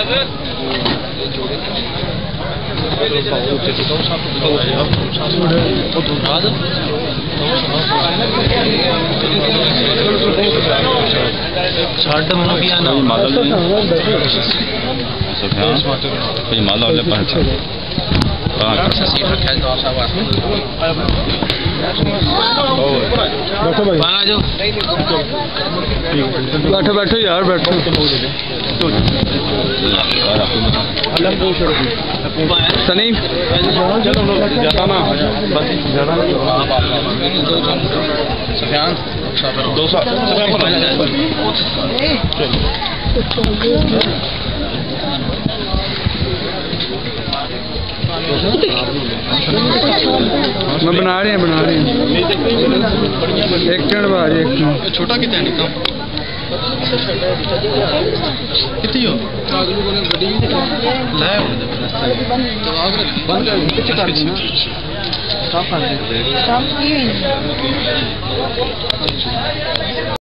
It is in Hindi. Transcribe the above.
बैठो बैठो यार बैठो। सनी ज्यादा ना बस ज्यादा सफियान 200 मैं बना रहे हैं एक टन बार एक छोटा कितना निकल कितनी हो लाया बंद कर